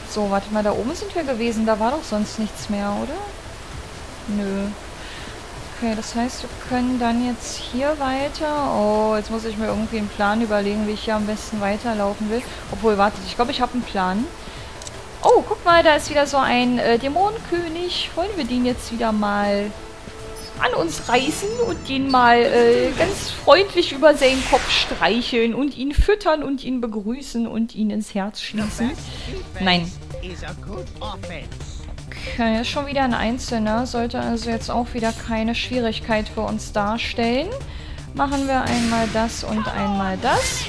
So, warte mal, da oben sind wir gewesen. Da war doch sonst nichts mehr, oder? Nö. Okay, das heißt, wir können dann jetzt hier weiter. Oh, jetzt muss ich mir irgendwie einen Plan überlegen, wie ich hier am besten weiterlaufen will. Obwohl, wartet, ich glaube, ich habe einen Plan. Oh, guck mal, da ist wieder so ein Dämonenkönig. Wollen wir den jetzt wieder mal an uns reißen und den mal ganz freundlich über seinen Kopf streicheln und ihn füttern und ihn begrüßen und ihn ins Herz schließen? Nein. Okay, ist schon wieder ein Einzelner. Sollte also jetzt auch wieder keine Schwierigkeit für uns darstellen. Machen wir einmal das und einmal das.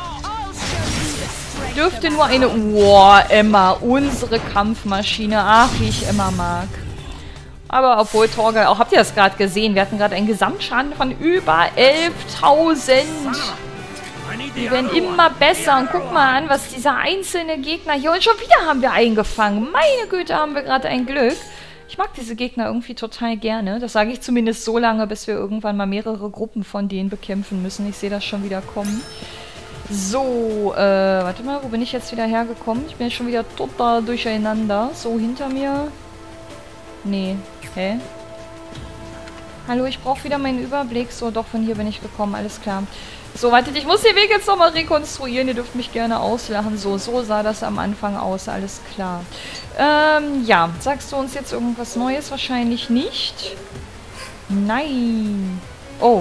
Dürfte nur eine... Wow, Emma, unsere Kampfmaschine. Ach, wie ich Emma mag. Aber obwohl Torgal... Auch habt ihr das gerade gesehen? Wir hatten gerade einen Gesamtschaden von über 11.000. Die werden immer besser. Und guck mal an, was dieser einzelne Gegner hier... Und schon wieder haben wir eingefangen. Meine Güte, haben wir gerade ein Glück. Ich mag diese Gegner irgendwie total gerne. Das sage ich zumindest so lange, bis wir irgendwann mal mehrere Gruppen von denen bekämpfen müssen. Ich sehe das schon wieder kommen. So, warte mal, wo bin ich jetzt wieder hergekommen? Ich bin jetzt schon wieder total durcheinander. So, hinter mir... Nee. Hä? Hallo, ich brauche wieder meinen Überblick. So, doch, von hier bin ich gekommen. Alles klar. So, wartet, ich muss den Weg jetzt nochmal rekonstruieren. Ihr dürft mich gerne auslachen. So sah das am Anfang aus. Alles klar. Ja. Sagst du uns jetzt irgendwas Neues? Wahrscheinlich nicht. Nein. Oh.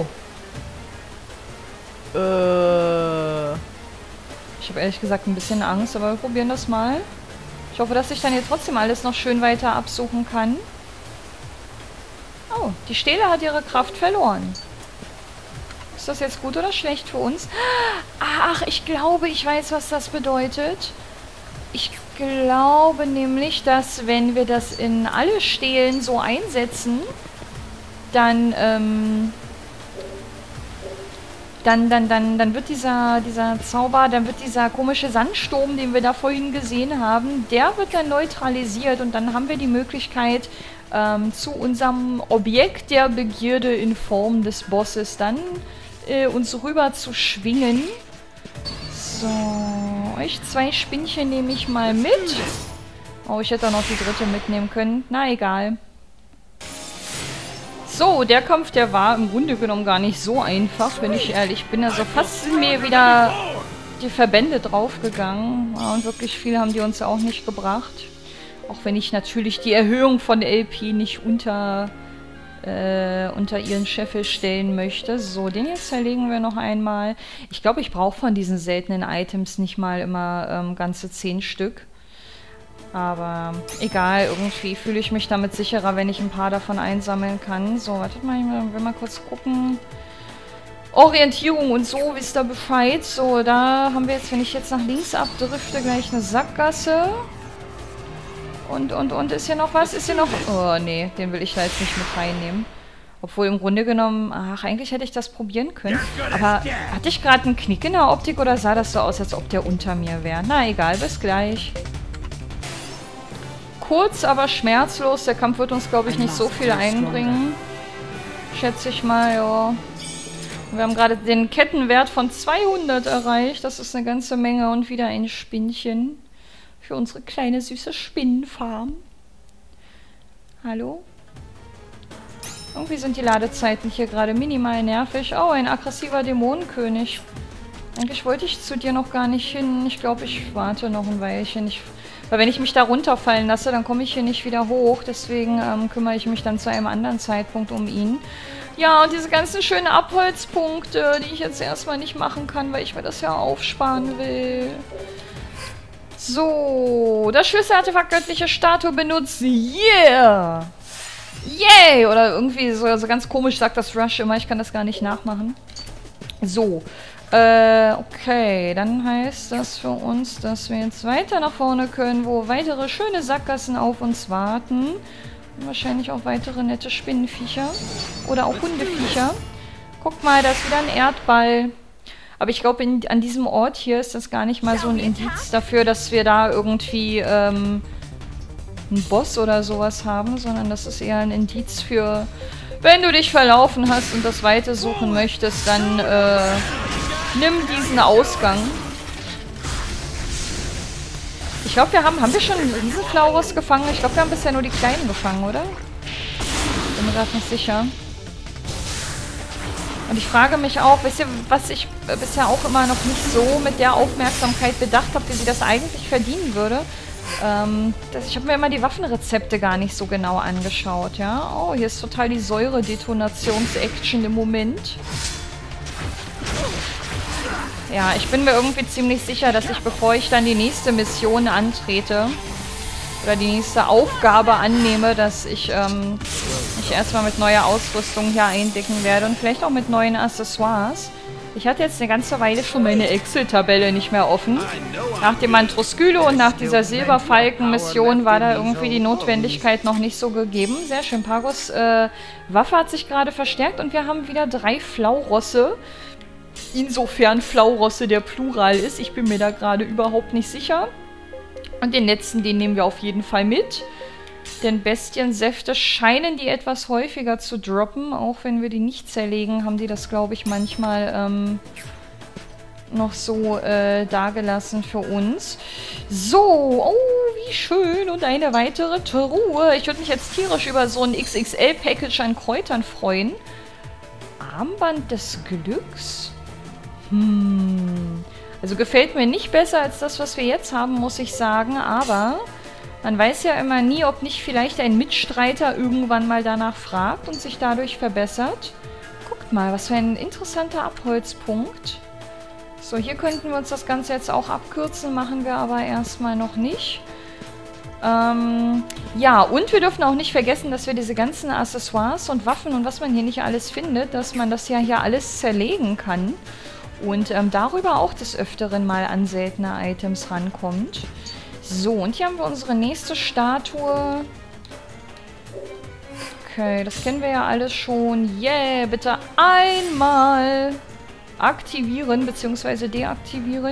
Ich habe ehrlich gesagt ein bisschen Angst, aber wir probieren das mal. Ich hoffe, dass ich dann hier trotzdem alles noch schön weiter absuchen kann. Oh, die Stele hat ihre Kraft verloren. Ist das jetzt gut oder schlecht für uns? Ach, ich glaube, ich weiß, was das bedeutet. Ich glaube nämlich, dass wenn wir das in alle Stelen so einsetzen, dann wird dieser Zauber, dann wird dieser komische Sandsturm, den wir da vorhin gesehen haben, der wird dann neutralisiert und dann haben wir die Möglichkeit, zu unserem Objekt der Begierde in Form des Bosses dann uns rüber zu schwingen. So, euch zwei Spinnchen nehme ich mal mit. Oh, ich hätte auch noch die dritte mitnehmen können. Na, egal. So, der Kampf, der war im Grunde genommen gar nicht so einfach, wenn ich ehrlich bin. Also fast sind mir wieder die Verbände draufgegangen. Ja, und wirklich viel haben die uns auch nicht gebracht. Auch wenn ich natürlich die Erhöhung von LP nicht unter ihren Scheffel stellen möchte. So, den jetzt zerlegen wir noch einmal. Ich glaube, ich brauche von diesen seltenen Items nicht mal immer ganze 10 Stück. Aber egal, irgendwie fühle ich mich damit sicherer, wenn ich ein paar davon einsammeln kann. So, wartet mal, ich will mal kurz gucken. Orientierung und so, wisst ihr Bescheid. So, da haben wir jetzt, wenn ich jetzt nach links abdrifte, gleich eine Sackgasse. Und ist hier noch was? Ist hier noch... Oh, nee, den will ich da jetzt nicht mit reinnehmen. Obwohl im Grunde genommen... Ach, eigentlich hätte ich das probieren können. Aber hatte ich gerade einen Knick in der Optik oder sah das so aus, als ob der unter mir wäre? Na, egal, bis gleich. Kurz, aber schmerzlos. Der Kampf wird uns, glaube ich, nicht so viel einbringen. Schätze ich mal, ja. Wir haben gerade den Kettenwert von 200 erreicht. Das ist eine ganze Menge. Und wieder ein Spinnchen. Für unsere kleine, süße Spinnenfarm. Hallo? Irgendwie sind die Ladezeiten hier gerade minimal nervig. Oh, ein aggressiver Dämonenkönig. Eigentlich wollte ich zu dir noch gar nicht hin. Ich glaube, ich warte noch ein Weilchen. Weil wenn ich mich da runterfallen lasse, dann komme ich hier nicht wieder hoch. Deswegen kümmere ich mich dann zu einem anderen Zeitpunkt um ihn. Ja, und diese ganzen schönen Abholzpunkte, die ich jetzt erstmal nicht machen kann, weil ich mir das ja aufsparen will. So, das Schlüsselartefakt göttliche Statue benutzt. Yeah! Yay! Oder irgendwie so ganz komisch sagt das Rush immer. Ich kann das gar nicht nachmachen. So. Okay, dann heißt das für uns, dass wir jetzt weiter nach vorne können, wo weitere schöne Sackgassen auf uns warten. Und wahrscheinlich auch weitere nette Spinnenviecher. Oder auch Hundeviecher. Guck mal, da ist wieder ein Erdball. Aber ich glaube, an diesem Ort hier ist das gar nicht mal so ein Indiz dafür, dass wir da irgendwie einen Boss oder sowas haben, sondern das ist eher ein Indiz für, wenn du dich verlaufen hast und das Weite suchen möchtest, dann nimm diesen Ausgang. Ich glaube, haben wir schon einen Riesenflaurus gefangen? Ich glaube, wir haben bisher nur die kleinen gefangen, oder? Bin mir gerade nicht sicher. Und ich frage mich auch, wisst ihr, was ich bisher auch immer noch nicht so mit der Aufmerksamkeit bedacht habe, wie sie das eigentlich verdienen würde. Ich habe mir immer die Waffenrezepte gar nicht so genau angeschaut, ja. Oh, hier ist total die Säure-Detonations-Action im Moment. Ja, ich bin mir irgendwie ziemlich sicher, dass ich, bevor ich dann die nächste Mission antrete, oder die nächste Aufgabe annehme, dass ich mich erstmal mit neuer Ausrüstung hier eindecken werde und vielleicht auch mit neuen Accessoires. Ich hatte jetzt eine ganze Weile schon meine Excel-Tabelle nicht mehr offen. Nach dem Mantroskylo und nach dieser Silberfalken-Mission war da irgendwie die Notwendigkeit noch nicht so gegeben. Sehr schön. Pagos Waffe hat sich gerade verstärkt und wir haben wieder 3 Flaurosse. Insofern Flaurosse der Plural ist. Ich bin mir da gerade überhaupt nicht sicher. Und den letzten, den nehmen wir auf jeden Fall mit. Denn Bestiensäfte scheinen die etwas häufiger zu droppen. Auch wenn wir die nicht zerlegen, haben die das, glaube ich, manchmal noch so dagelassen für uns. So, oh, wie schön. Und eine weitere Truhe. Ich würde mich jetzt tierisch über so ein XXL-Package an Kräutern freuen. Armband des Glücks? Also gefällt mir nicht besser als das, was wir jetzt haben, muss ich sagen. Aber man weiß ja immer nie, ob nicht vielleicht ein Mitstreiter irgendwann mal danach fragt und sich dadurch verbessert. Guckt mal, was für ein interessanter Abholzpunkt. So, hier könnten wir uns das Ganze jetzt auch abkürzen, machen wir aber erstmal noch nicht. Ja, und wir dürfen auch nicht vergessen, dass wir diese ganzen Accessoires und Waffen und was man hier nicht alles findet, dass man das ja hier alles zerlegen kann. Und darüber auch des Öfteren mal an seltene Items rankommt. So, und hier haben wir unsere nächste Statue. Okay, das kennen wir ja alles schon. Yeah, bitte einmal aktivieren bzw. deaktivieren.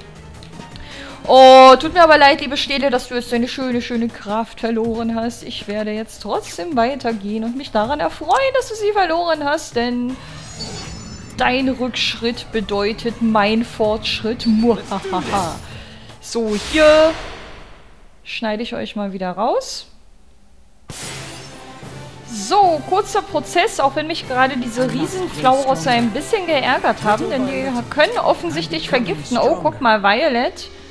Oh, tut mir aber leid, liebe Stele, dass du jetzt deine schöne Kraft verloren hast. Ich werde jetzt trotzdem weitergehen und mich daran erfreuen, dass du sie verloren hast, denn dein Rückschritt bedeutet mein Fortschritt. Muhahaha. So, hier schneide ich euch mal wieder raus. So, kurzer Prozess, auch wenn mich gerade diese Riesenflaurosse ein bisschen geärgert haben, denn die können offensichtlich vergiften. Oh, guck mal, Violet.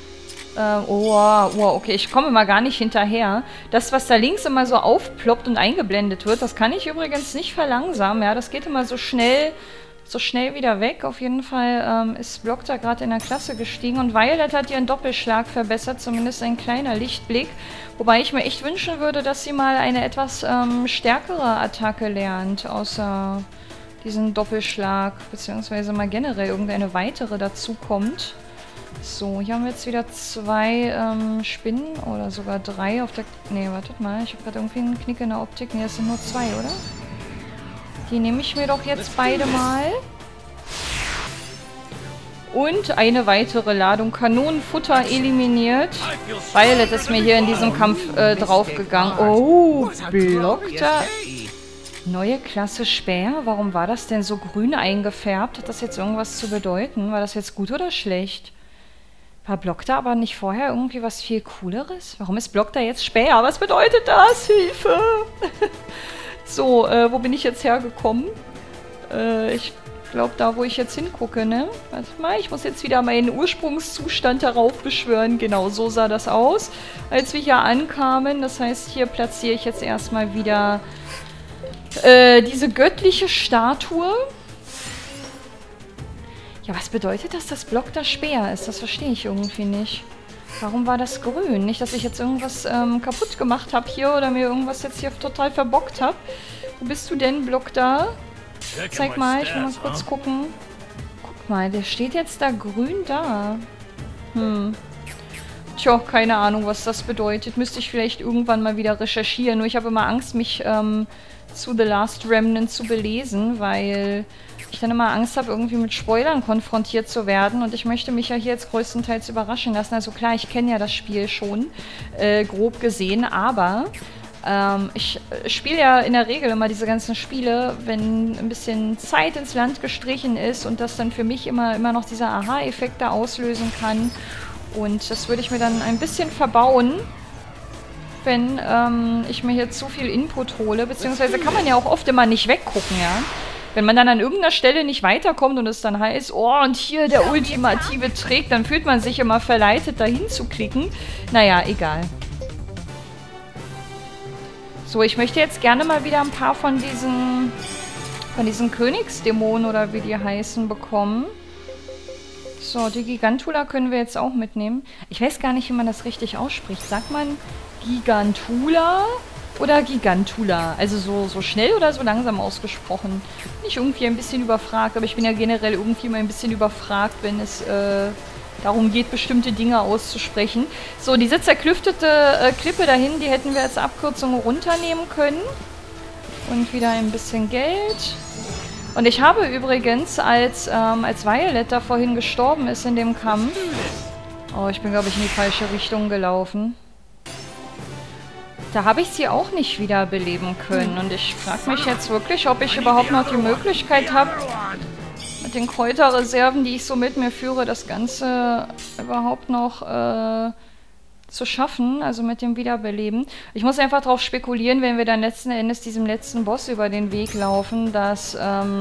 Okay, ich komme mal gar nicht hinterher. Das, was da links immer so aufploppt und eingeblendet wird, das kann ich übrigens nicht verlangsamen. Ja, das geht immer so schnell wieder weg. Auf jeden Fall ist Block da gerade in der Klasse gestiegen und Violet hat ihren Doppelschlag verbessert, zumindest ein kleiner Lichtblick. Wobei ich mir echt wünschen würde, dass sie mal eine etwas stärkere Attacke lernt, außer diesen Doppelschlag, beziehungsweise mal generell irgendeine weitere dazu kommt. So, hier haben wir jetzt wieder 2 Spinnen oder sogar 3 auf der... Ne, wartet mal, ich habe gerade irgendwie einen Knick in der Optik. Ne, es sind nur 2, oder? Die nehme ich mir doch jetzt beide mal. Und eine weitere Ladung Kanonenfutter eliminiert. Violet ist mir hier in diesem Kampf draufgegangen. Oh, Blockter. Neue Klasse Speer? Warum war das denn so grün eingefärbt? Hat das jetzt irgendwas zu bedeuten? War das jetzt gut oder schlecht? War Blockter aber nicht vorher irgendwie was viel Cooleres? Warum ist Blockter jetzt Speer? Was bedeutet das? Hilfe! So, wo bin ich jetzt hergekommen? Ich glaube, da, wo ich jetzt hingucke, ne? Warte mal, ich muss jetzt wieder meinen Ursprungszustand darauf beschwören. Genau, so sah das aus, als wir hier ankamen. Das heißt, hier platziere ich jetzt erstmal wieder diese göttliche Statue. Ja, was bedeutet das, dass Block der Speer ist? Das verstehe ich irgendwie nicht. Warum war das grün? Nicht, dass ich jetzt irgendwas kaputt gemacht habe hier oder mir irgendwas jetzt hier total verbockt habe. Wo bist du denn, Block da? Zeig mal, ich will mal kurz gucken. Guck mal, der steht jetzt da grün da. Tja, keine Ahnung, was das bedeutet. Müsste ich vielleicht irgendwann mal wieder recherchieren. Nur ich habe immer Angst, mich zu The Last Remnant zu belesen, weil ich dann immer Angst habe, irgendwie mit Spoilern konfrontiert zu werden. Und ich möchte mich ja hier jetzt größtenteils überraschen lassen. Also klar, ich kenne ja das Spiel schon, grob gesehen, aber ich spiele ja in der Regel immer diese ganzen Spiele, wenn ein bisschen Zeit ins Land gestrichen ist und das dann für mich immer noch diese Aha-Effekte auslösen kann. Und das würde ich mir dann ein bisschen verbauen, wenn ich mir hier zu viel Input hole. Beziehungsweise kann man ja auch oft immer nicht weggucken, ja. Wenn man dann an irgendeiner Stelle nicht weiterkommt und es dann heißt, oh, und hier der ultimative Trick, dann fühlt man sich immer verleitet, dahin zu klicken. Naja, egal. So, ich möchte jetzt gerne mal wieder ein paar von diesen Königsdämonen oder wie die heißen bekommen. So, die Gigantula können wir jetzt auch mitnehmen. Ich weiß gar nicht, wie man das richtig ausspricht. Sagt man Gigantula oder Gigantula? Also so schnell oder so langsam ausgesprochen? Bin ich irgendwie ein bisschen überfragt, aber ich bin ja generell irgendwie mal ein bisschen überfragt, wenn es darum geht, bestimmte Dinge auszusprechen. So, diese zerklüftete Klippe dahin, die hätten wir als Abkürzung runternehmen können. Und wieder ein bisschen Geld. Und ich habe übrigens, als Violet da vorhin gestorben ist in dem Kampf... Oh, ich bin, glaube ich, in die falsche Richtung gelaufen. Da habe ich sie auch nicht wiederbeleben können. Und ich frage mich jetzt wirklich, ob ich überhaupt noch die Möglichkeit habe, mit den Kräuterreserven, die ich so mit mir führe, das Ganze überhaupt noch zu schaffen, also mit dem Wiederbeleben. Ich muss einfach darauf spekulieren, wenn wir dann letzten Endes diesem letzten Boss über den Weg laufen, dass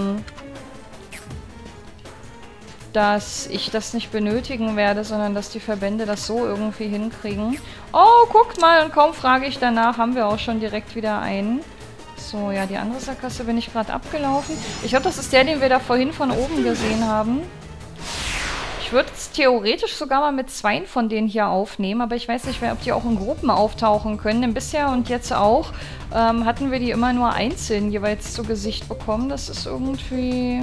ich das nicht benötigen werde, sondern dass die Verbände das so irgendwie hinkriegen. Oh, guckt mal, und kaum frage ich danach, haben wir auch schon direkt wieder einen. So, ja, die andere Sackgasse bin ich gerade abgelaufen. Ich glaube, das ist der, den wir da vorhin von oben gesehen haben. Ich würde es theoretisch sogar mal mit 2 von denen hier aufnehmen, aber ich weiß nicht, ob die auch in Gruppen auftauchen können. Denn bisher und jetzt auch hatten wir die immer nur einzeln jeweils zu Gesicht bekommen. Das ist irgendwie...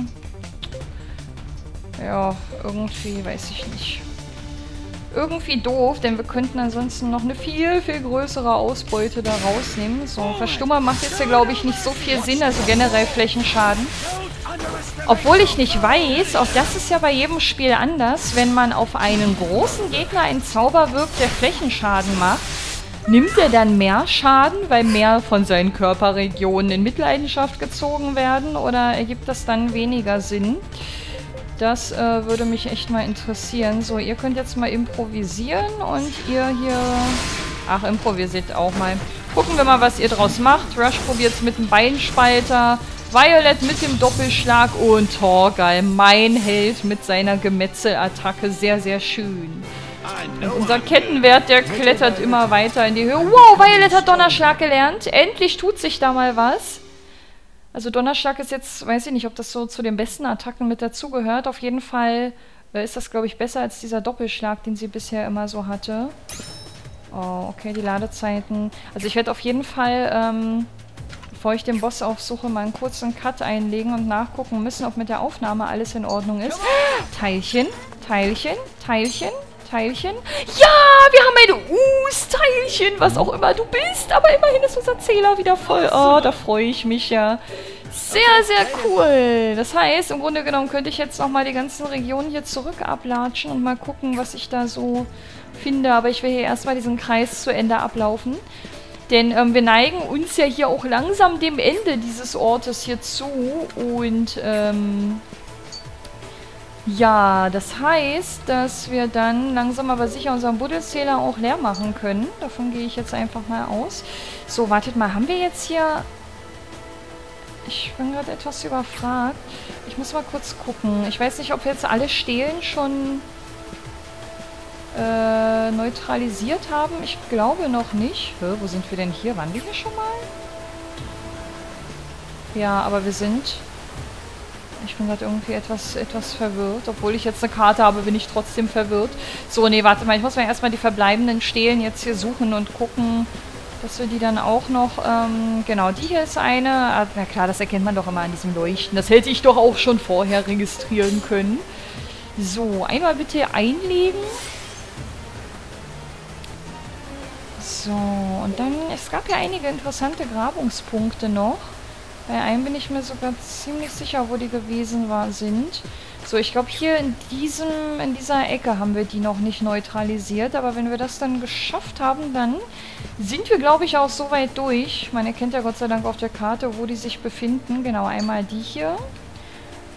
Ja, irgendwie, weiß ich nicht. Irgendwie doof, denn wir könnten ansonsten noch eine viel, viel größere Ausbeute da rausnehmen. So, Verstummer macht jetzt hier, glaube ich, nicht so viel Sinn, also generell Flächenschaden. Obwohl ich nicht weiß, auch das ist ja bei jedem Spiel anders, wenn man auf einen großen Gegner einen Zauber wirkt, der Flächenschaden macht, nimmt er dann mehr Schaden, weil mehr von seinen Körperregionen in Mitleidenschaft gezogen werden, oder ergibt das dann weniger Sinn? Das würde mich echt mal interessieren. So, ihr könnt jetzt mal improvisieren und ihr hier... Ach, improvisiert auch mal. Gucken wir mal, was ihr draus macht. Rush probiert es mit dem Beinspalter. Violet mit dem Doppelschlag und Torgal, mein Held mit seiner Gemetzelattacke. Sehr, sehr schön. Und unser Kettenwert, der klettert immer weiter in die Höhe. Wow, Violet hat Donnerschlag gelernt. Endlich tut sich da mal was. Also Donnerschlag ist jetzt, weiß ich nicht, ob das so zu den besten Attacken mit dazugehört. Auf jeden Fall ist das, glaube ich, besser als dieser Doppelschlag, den sie bisher immer so hatte. Oh, okay, die Ladezeiten. Also ich werde auf jeden Fall, bevor ich den Boss aufsuche, mal einen kurzen Cut einlegen und nachgucken müssen, ob mit der Aufnahme alles in Ordnung ist. Teilchen, Teilchen, Teilchen, Teilchen. Ja, wir haben ein Teilchen, was auch immer du bist. Aber immerhin ist unser Zähler wieder voll. Oh, da freue ich mich ja. Sehr, sehr cool. Das heißt, im Grunde genommen könnte ich jetzt nochmal die ganzen Regionen hier zurück ablatschen und mal gucken, was ich da so finde. Aber ich will hier erstmal diesen Kreis zu Ende ablaufen. Denn wir neigen uns ja hier auch langsam dem Ende dieses Ortes hier zu. Und, ja, das heißt, dass wir dann langsam aber sicher unseren Buddelzähler auch leer machen können. Davon gehe ich jetzt einfach mal aus. So, wartet mal, haben wir jetzt hier... Ich bin gerade etwas überfragt. Ich muss mal kurz gucken. Ich weiß nicht, ob wir jetzt alle Stelen schon neutralisiert haben. Ich glaube noch nicht. Hä, wo sind wir denn hier? Waren wir hier schon mal? Ja, aber wir sind... Ich bin gerade irgendwie etwas verwirrt. Obwohl ich jetzt eine Karte habe, bin ich trotzdem verwirrt. So, nee, warte mal. Ich muss mir erstmal die verbleibenden Stelen jetzt hier suchen und gucken, dass wir die dann auch noch... genau, die hier ist eine. Na klar, das erkennt man doch immer an diesem Leuchten. Das hätte ich doch auch schon vorher registrieren können. So, einmal bitte einlegen. So, und dann... Es gab ja einige interessante Grabungspunkte noch. Bei einem bin ich mir sogar ziemlich sicher, wo die gewesen sind. So, ich glaube hier in dieser Ecke haben wir die noch nicht neutralisiert. Aber wenn wir das dann geschafft haben, dann sind wir, glaube ich, auch so weit durch. Man erkennt ja Gott sei Dank auf der Karte, wo die sich befinden. Genau, einmal die hier.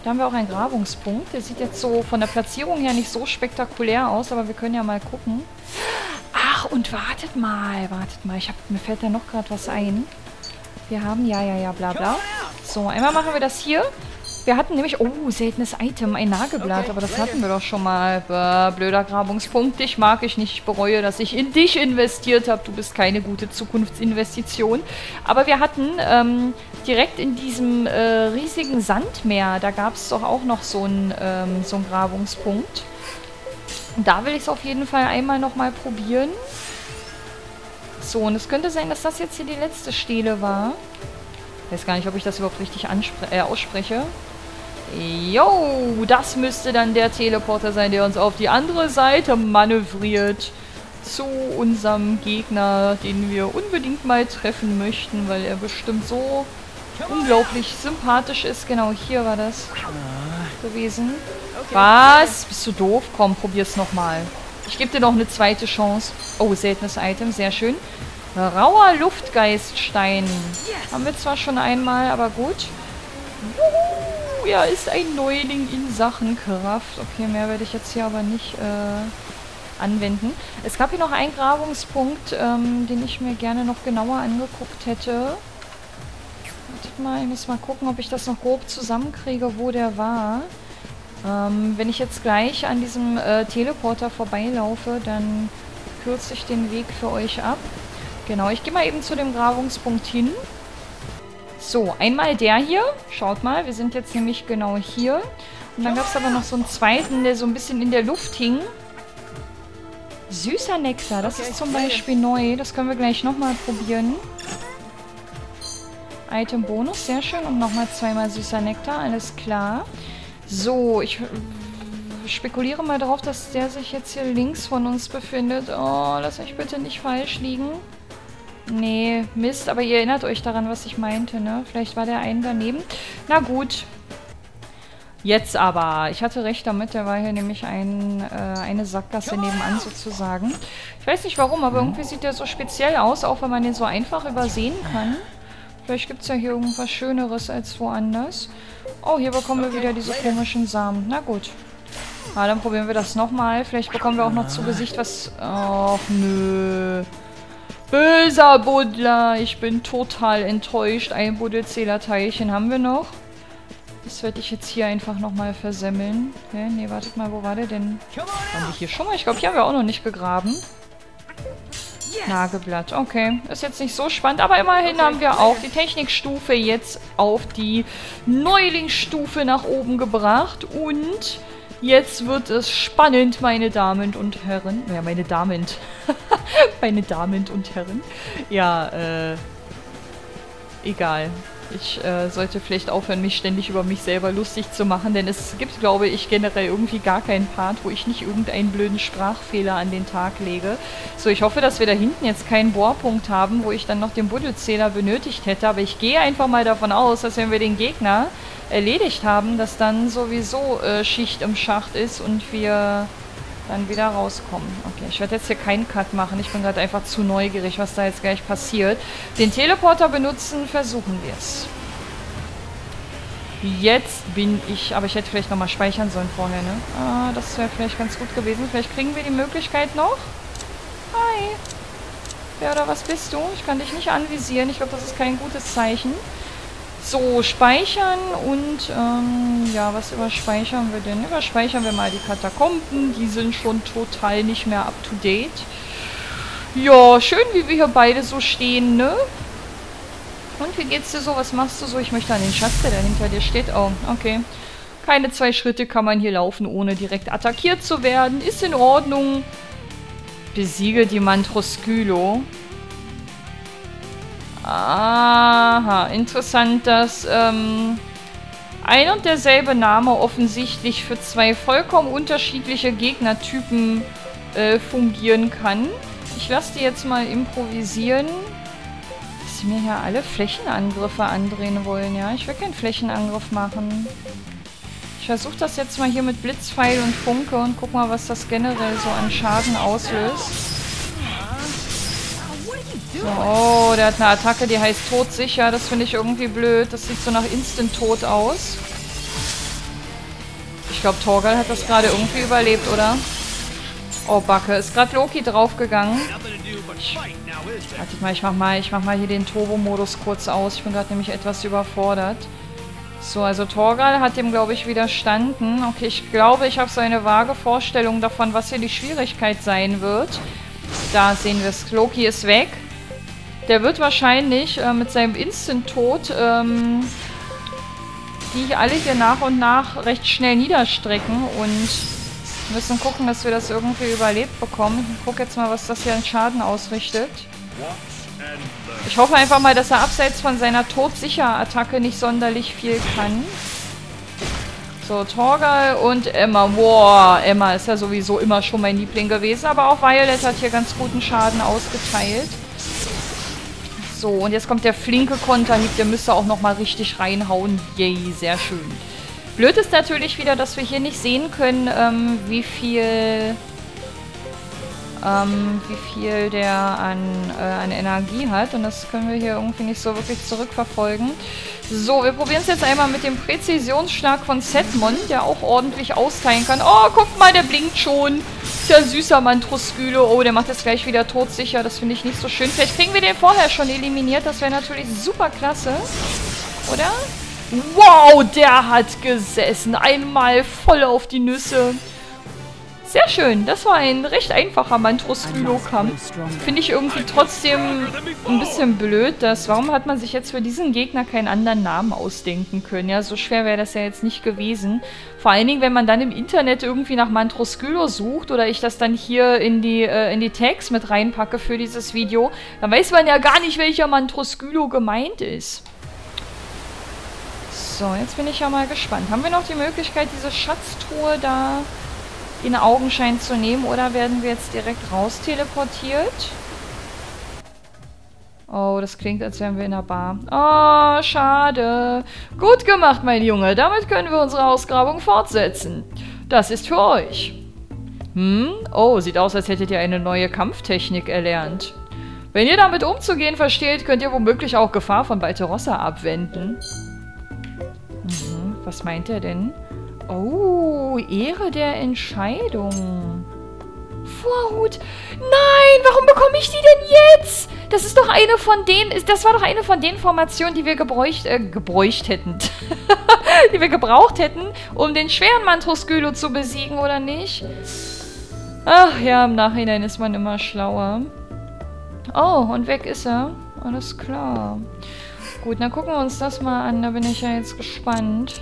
Da haben wir auch einen Grabungspunkt. Der sieht jetzt so von der Platzierung her nicht so spektakulär aus, aber wir können ja mal gucken. Ach, und wartet mal. Mir fällt da noch gerade was ein. Wir haben, ja, bla bla. So, einmal machen wir das hier. Wir hatten nämlich, oh, seltenes Item, ein Nagelblatt, aber das hatten wir doch schon mal. Blöder Grabungspunkt, dich mag ich nicht. Ich bereue, dass ich in dich investiert habe. Du bist keine gute Zukunftsinvestition. Aber wir hatten direkt in diesem riesigen Sandmeer, da gab es doch auch noch so einen Grabungspunkt. Und da will ich es auf jeden Fall einmal nochmal probieren. So, und es könnte sein, dass das jetzt hier die letzte Stele war. Ich weiß gar nicht, ob ich das überhaupt richtig ausspreche. Jo, das müsste dann der Teleporter sein, der uns auf die andere Seite manövriert. Zu unserem Gegner, den wir unbedingt mal treffen möchten, weil er bestimmt so unglaublich sympathisch ist. Genau, hier war das gewesen. Was? Bist du doof? Komm, probier's nochmal. Ich gebe dir noch eine zweite Chance. Oh, seltenes Item, sehr schön. Rauer Luftgeiststein. Haben wir zwar schon einmal, aber gut. Juhu, er ist ein Neuling in Sachen Kraft. Okay, mehr werde ich jetzt hier aber nicht anwenden. Es gab hier noch einen Grabungspunkt, den ich mir gerne noch genauer angeguckt hätte. Wartet mal, ich muss mal gucken, ob ich das noch grob zusammenkriege, wo der war. Wenn ich jetzt gleich an diesem Teleporter vorbeilaufe, dann kürze ich den Weg für euch ab. Genau, ich gehe mal eben zu dem Grabungspunkt hin. So, einmal der hier. Schaut mal, wir sind jetzt nämlich genau hier. Und dann gab es aber noch so einen zweiten, der so ein bisschen in der Luft hing. Süßer Nektar, das ist zum Beispiel neu. Das können wir gleich nochmal probieren. Item-Bonus, sehr schön. Und nochmal zweimal süßer Nektar, alles klar. So, ich spekuliere mal darauf, dass der sich jetzt hier links von uns befindet. Oh, lass mich bitte nicht falsch liegen. Nee, Mist, aber ihr erinnert euch daran, was ich meinte, ne? Vielleicht war der einen daneben. Na gut. Jetzt aber. Ich hatte recht damit, der war hier nämlich eine Sackgasse nebenan sozusagen. Ich weiß nicht warum, aber irgendwie sieht der so speziell aus, auch wenn man den so einfach übersehen kann. Vielleicht gibt es ja hier irgendwas Schöneres als woanders. Oh, hier bekommen wir wieder diese komischen Samen. Na gut. Na, dann probieren wir das nochmal. Vielleicht bekommen wir auch noch zu Gesicht was... Och, nö. Böser Buddler. Ich bin total enttäuscht. Ein Buddelzählerteilchen haben wir noch. Das werde ich jetzt hier einfach nochmal versemmeln. Okay, nee, wartet mal, wo war der denn? Waren die hier schon mal? Ich glaube, hier haben wir auch noch nicht gegraben. Nagelblatt, okay. Ist jetzt nicht so spannend, aber immerhin haben wir auch die Technikstufe jetzt auf die Neulingsstufe nach oben gebracht. Und jetzt wird es spannend, meine Damen und Herren. Ja, meine Damen. Meine Damen und Herren. Ja, egal. Ich sollte vielleicht aufhören, mich ständig über mich selber lustig zu machen, denn es gibt, glaube ich, generell irgendwie gar keinen Part, wo ich nicht irgendeinen blöden Sprachfehler an den Tag lege. So, ich hoffe, dass wir da hinten jetzt keinen Bohrpunkt haben, wo ich dann noch den Buddelzähler benötigt hätte, aber ich gehe einfach mal davon aus, dass wenn wir den Gegner erledigt haben, dass dann sowieso Schicht im Schacht ist und wir dann wieder rauskommen. Okay, ich werde jetzt hier keinen Cut machen. Ich bin gerade einfach zu neugierig, was da jetzt gleich passiert. Den Teleporter benutzen, versuchen wir es. Jetzt bin ich... Aber ich hätte vielleicht nochmal speichern sollen vorher, ne? Ah, das wäre vielleicht ganz gut gewesen. Vielleicht kriegen wir die Möglichkeit noch. Hi. Wer oder was bist du? Ich kann dich nicht anvisieren. Ich glaube, das ist kein gutes Zeichen. So, speichern und, ja, was überspeichern wir denn? Überspeichern wir mal die Katakomben. Die sind schon total nicht mehr up to date. Ja, schön, wie wir hier beide so stehen, ne? Und wie geht's dir so? Was machst du so? Ich möchte an den Schatz, der da hinter dir steht. Oh, okay. Keine 2 Schritte kann man hier laufen, ohne direkt attackiert zu werden. Ist in Ordnung. Besiege die Mantroskylo. Aha, interessant, dass ein und derselbe Name offensichtlich für 2 vollkommen unterschiedliche Gegnertypen fungieren kann. Ich lasse die jetzt mal improvisieren. Dass sie mir hier alle Flächenangriffe andrehen wollen, ja? Ich will keinen Flächenangriff machen. Ich versuche das jetzt mal hier mit Blitzpfeil und Funke und guck mal, was das generell so an Schaden auslöst. So, oh, der hat eine Attacke, die heißt todsicher. Das finde ich irgendwie blöd. Das sieht so nach Instant-Tod aus. glaube, Torgal hat das gerade irgendwie überlebt, oder? Oh, Backe. Ist gerade Loki draufgegangen. Wartet mal, ich mach mal hier den Turbo-Modus kurz aus. Ich bin gerade nämlich etwas überfordert. So, also Torgal hat dem, glaube ich, widerstanden. Okay, ich glaube, ich habe so eine vage Vorstellung davon, was hier die Schwierigkeit sein wird. Da sehen wir es. Loki ist weg. Der wird wahrscheinlich mit seinem Instant-Tod die alle hier nach und nach recht schnell niederstrecken und müssen gucken, dass wir das irgendwie überlebt bekommen. Ich gucke jetzt mal, was das hier an Schaden ausrichtet. Ich hoffe einfach mal, dass er abseits von seiner Todsicher-Attacke nicht sonderlich viel kann. So, Torgal und Emma. Boah, Emma ist ja sowieso immer schon mein Liebling gewesen, aber auch Violet hat hier ganz guten Schaden ausgeteilt. So, und jetzt kommt der flinke Konterhieb, der müsste auch nochmal richtig reinhauen. Yay, sehr schön. Blöd ist natürlich wieder, dass wir hier nicht sehen können, wie viel der an Energie hat. Und das können wir hier irgendwie nicht so wirklich zurückverfolgen. So, wir probieren es jetzt einmal mit dem Präzisionsschlag von Setmon, der auch ordentlich austeilen kann. Oh, guck mal, der blinkt schon. Ist ja süßer Mantroskylo. Oh, der macht jetzt gleich wieder todsicher. Das finde ich nicht so schön. Vielleicht kriegen wir den vorher schon eliminiert. Das wäre natürlich super klasse. Oder? Wow, der hat gesessen. Einmal voll auf die Nüsse. Sehr schön. Das war ein recht einfacher Mantroskylo-Kampf. Finde ich irgendwie trotzdem ein bisschen blöd, dass... Warum hat man sich jetzt für diesen Gegner keinen anderen Namen ausdenken können? Ja, so schwer wäre das ja jetzt nicht gewesen. Vor allen Dingen, wenn man dann im Internet irgendwie nach Mantroskylo sucht oder ich das dann hier in die Tags mit reinpacke für dieses Video, dann weiß man ja gar nicht, welcher Mantroskylo gemeint ist. So, jetzt bin ich ja mal gespannt. Haben wir noch die Möglichkeit, diese Schatztruhe da in Augenschein zu nehmen, oder werden wir jetzt direkt raus teleportiert? Oh, das klingt, als wären wir in der Bar. Oh, schade. Gut gemacht, mein Junge. Damit können wir unsere Ausgrabung fortsetzen. Das ist für euch. Oh, sieht aus, als hättet ihr eine neue Kampftechnik erlernt. Wenn ihr damit umzugehen versteht, könnt ihr womöglich auch Gefahr von Balterossa abwenden. Was meint er denn? Oh, Ehre der Entscheidung. Vorhut. Nein, warum bekomme ich die denn jetzt? Das ist doch eine von den... Das war doch eine von den Formationen, die wir gebraucht hätten. Die wir gebraucht hätten, um den schweren Mantroskylo zu besiegen, oder nicht? Ach ja, im Nachhinein ist man immer schlauer. Oh, und weg ist er. Alles klar. Gut, dann gucken wir uns das mal an. Da bin ich ja jetzt gespannt.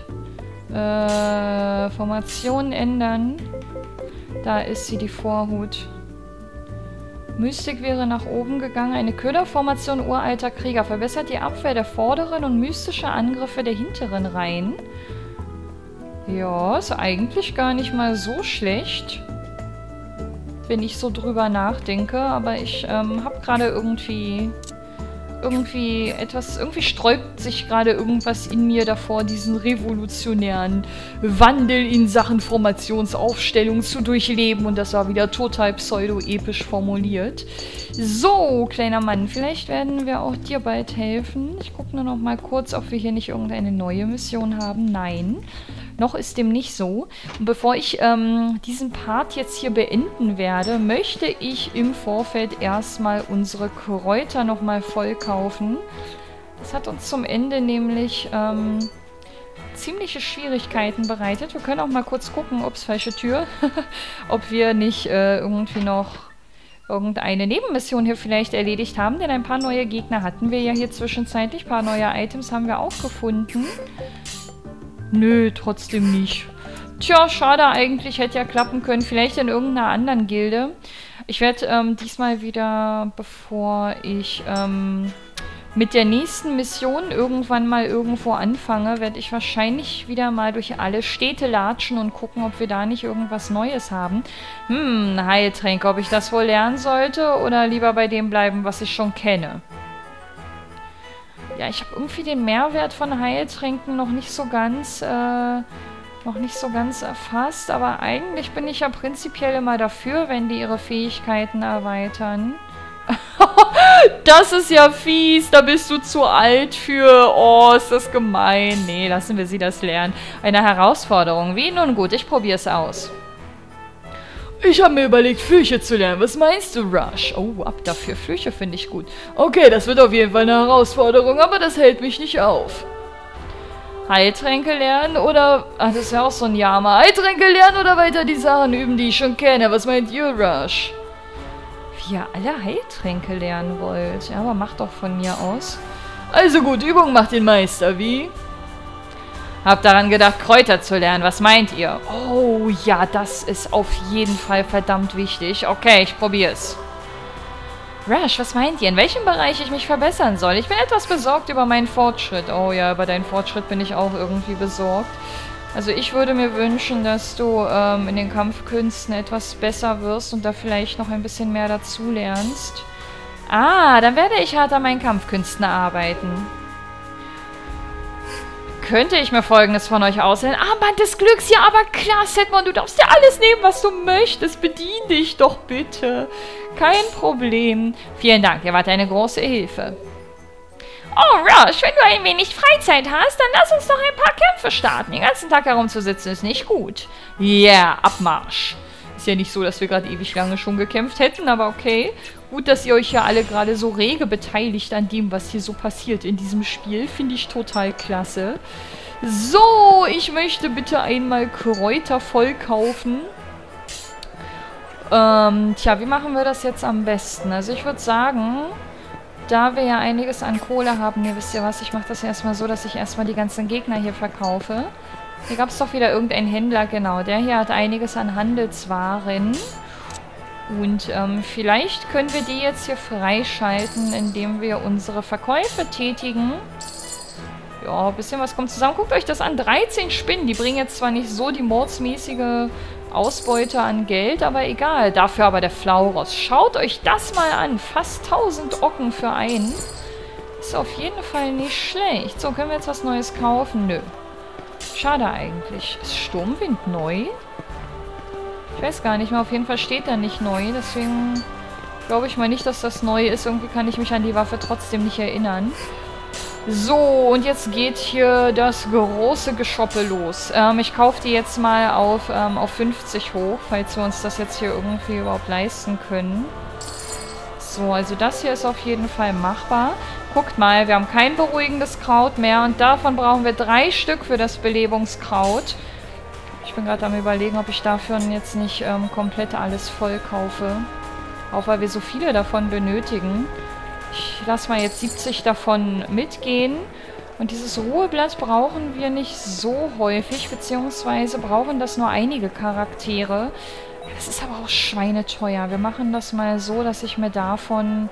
Formation ändern. Da ist sie, die Vorhut. Mystik wäre nach oben gegangen. Eine Köderformation uralter Krieger. Verbessert die Abwehr der vorderen und mystische Angriffe der hinteren Reihen. Ja, ist eigentlich gar nicht mal so schlecht. Wenn ich so drüber nachdenke. Aber ich habe gerade irgendwie sträubt sich gerade irgendwas in mir davor, diesen revolutionären Wandel in Sachen Formationsaufstellung zu durchleben. Und das war wieder total pseudo-episch formuliert. So, kleiner Mann, vielleicht werden wir auch dir bald helfen. Ich gucke nur noch mal kurz, ob wir hier nicht irgendeine neue Mission haben. Nein, noch ist dem nicht so. Und bevor ich diesen Part jetzt hier beenden werde, möchte ich im Vorfeld erstmal unsere Kräuter nochmal voll kaufen. Das hat uns zum Ende nämlich ziemliche Schwierigkeiten bereitet. Wir können auch mal kurz gucken, falsche Tür, ob wir nicht irgendwie noch irgendeine Nebenmission hier vielleicht erledigt haben, denn ein paar neue Gegner hatten wir ja hier zwischenzeitlich. Ein paar neue Items haben wir auch gefunden. Nö, trotzdem nicht. Tja, schade eigentlich, hätte ja klappen können. Vielleicht in irgendeiner anderen Gilde. Ich werde diesmal wieder, bevor ich mit der nächsten Mission irgendwann mal irgendwo anfange, werde ich wahrscheinlich wieder mal durch alle Städte latschen und gucken, ob wir da nicht irgendwas Neues haben. Heiltränke, ob ich das wohl lernen sollte oder lieber bei dem bleiben, was ich schon kenne. Ja, ich habe irgendwie den Mehrwert von Heiltränken noch nicht so ganz erfasst, aber eigentlich bin ich ja prinzipiell immer dafür, wenn die ihre Fähigkeiten erweitern. Das ist ja fies. Da bist du zu alt für. Oh, ist das gemein. Nee, lassen wir sie das lernen. Eine Herausforderung. Wie? Nun gut, ich probiere es aus. Ich habe mir überlegt, Flüche zu lernen. Was meinst du, Rush? Oh, ab dafür. Flüche finde ich gut. Okay, das wird auf jeden Fall eine Herausforderung, aber das hält mich nicht auf. Heiltränke lernen oder... Ach, das ist ja auch so ein Yama. Heiltränke lernen oder weiter die Sachen üben, die ich schon kenne. Was meint ihr, Rush? Wie ihr alle Heiltränke lernen wollt. Ja, aber macht doch von mir aus. Also gut, Übung macht den Meister, wie? Hab daran gedacht, Kräuter zu lernen. Was meint ihr? Oh, ja, das ist auf jeden Fall verdammt wichtig. Okay, ich probier's. Rush, was meint ihr? In welchem Bereich ich mich verbessern soll? Ich bin etwas besorgt über meinen Fortschritt. Oh ja, über deinen Fortschritt bin ich auch irgendwie besorgt. Also ich würde mir wünschen, dass du in den Kampfkünsten etwas besser wirst und da vielleicht noch ein bisschen mehr dazu lernst. Ah, dann werde ich hart an meinen Kampfkünsten arbeiten. Könnte ich mir Folgendes von euch ausleihen? Armband des Glücks, ja, aber klar, Setmon, du darfst dir alles nehmen, was du möchtest. Bedien dich doch bitte. Kein Problem. Vielen Dank, ihr wart eine große Hilfe. Oh, Rush, wenn du ein wenig Freizeit hast, dann lass uns doch ein paar Kämpfe starten. Den ganzen Tag herumzusitzen ist nicht gut. Yeah, Abmarsch. Ist ja nicht so, dass wir gerade ewig lange schon gekämpft hätten, aber okay. Gut, dass ihr euch ja alle gerade so rege beteiligt an dem, was hier so passiert in diesem Spiel. Finde ich total klasse. So, ich möchte bitte einmal Kräuter voll kaufen. Tja, wie machen wir das jetzt am besten? Also ich würde sagen, da wir ja einiges an Kohle haben, ihr wisst ja was, ich mache das ja erstmal so, dass ich erstmal die ganzen Gegner hier verkaufe. Hier gab es doch wieder irgendeinen Händler, genau. Der hier hat einiges an Handelswaren. Und vielleicht können wir die jetzt hier freischalten, indem wir unsere Verkäufe tätigen. Ja, ein bisschen was kommt zusammen. Guckt euch das an. 13 Spinnen. Die bringen jetzt zwar nicht so die mordsmäßige Ausbeute an Geld, aber egal. Dafür aber der Flauros. Schaut euch das mal an. Fast 1000 Ocken für einen. Ist auf jeden Fall nicht schlecht. So, können wir jetzt was Neues kaufen? Nö. Schade eigentlich. Ist Sturmwind neu? Ich weiß gar nicht mehr. Auf jeden Fall steht da nicht neu. Deswegen glaube ich mal nicht, dass das neu ist. Irgendwie kann ich mich an die Waffe trotzdem nicht erinnern. So, und jetzt geht hier das große Geschoppe los. Ich kaufe die jetzt mal auf 50 hoch, falls wir uns das jetzt hier irgendwie überhaupt leisten können. So, also das hier ist auf jeden Fall machbar. Guckt mal, wir haben kein beruhigendes Kraut mehr und davon brauchen wir 3 Stück für das Belebungskraut. Ich bin gerade am Überlegen, ob ich dafür jetzt nicht komplett alles voll kaufe. Auch weil wir so viele davon benötigen. Ich lasse mal jetzt 70 davon mitgehen. Und dieses Ruheblatt brauchen wir nicht so häufig, beziehungsweise brauchen das nur einige Charaktere. Das ist aber auch schweineteuer. Wir machen das mal so, dass ich mir davon...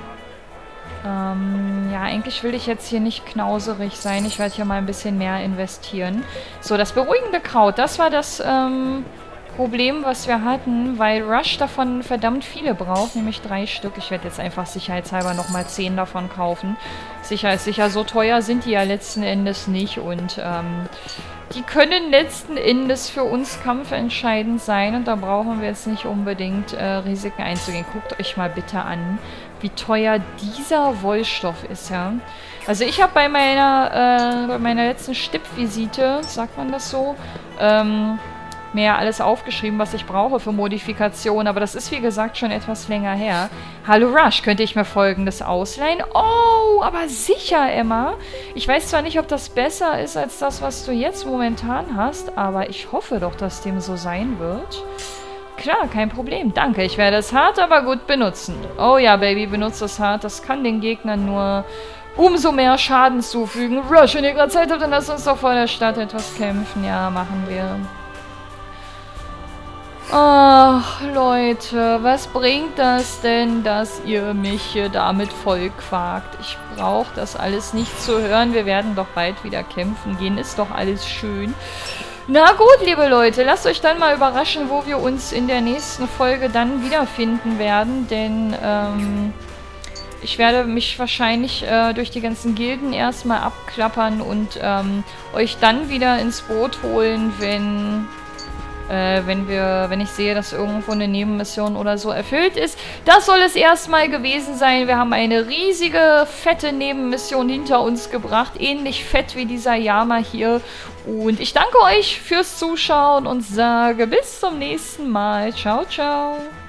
ja, eigentlich will ich jetzt hier nicht knauserig sein. Ich werde hier mal ein bisschen mehr investieren. So, das beruhigende Kraut, das war das Problem, was wir hatten, weil Rush davon verdammt viele braucht, nämlich 3 Stück. Ich werde jetzt einfach sicherheitshalber nochmal 10 davon kaufen. Sicher ist sicher, so teuer sind die ja letzten Endes nicht und die können letzten Endes für uns kampfentscheidend sein und da brauchen wir jetzt nicht unbedingt Risiken einzugehen. Guckt euch mal bitte an, wie teuer dieser Wollstoff ist, ja. Also ich habe bei meiner letzten Stippvisite, sagt man das so, mir ja alles aufgeschrieben, was ich brauche für Modifikationen, aber das ist wie gesagt schon etwas länger her. Hallo Rush, könnte ich mir Folgendes ausleihen? Oh, aber sicher, Emma. Ich weiß zwar nicht, ob das besser ist als das, was du jetzt momentan hast, aber ich hoffe doch, dass dem so sein wird. Klar, kein Problem. Danke, ich werde es hart, aber gut benutzen. Oh ja, Baby, benutze es hart. Das kann den Gegnern nur umso mehr Schaden zufügen. Rush, wenn ihr gerade Zeit habt, dann lasst uns doch vor der Stadt etwas kämpfen. Ja, machen wir. Ach, Leute, was bringt das denn, dass ihr mich hier damit vollquakt? Ich brauche das alles nicht zu hören. Wir werden doch bald wieder kämpfen gehen. Ist doch alles schön. Na gut, liebe Leute, lasst euch dann mal überraschen, wo wir uns in der nächsten Folge dann wiederfinden werden, denn ich werde mich wahrscheinlich durch die ganzen Gilden erstmal abklappern und euch dann wieder ins Boot holen, wenn wenn ich sehe, dass irgendwo eine Nebenmission oder so erfüllt ist. Das soll es erstmal gewesen sein. Wir haben eine riesige, fette Nebenmission hinter uns gebracht. Ähnlich fett wie dieser Yama hier. Und ich danke euch fürs Zuschauen und sage bis zum nächsten Mal. Ciao, ciao.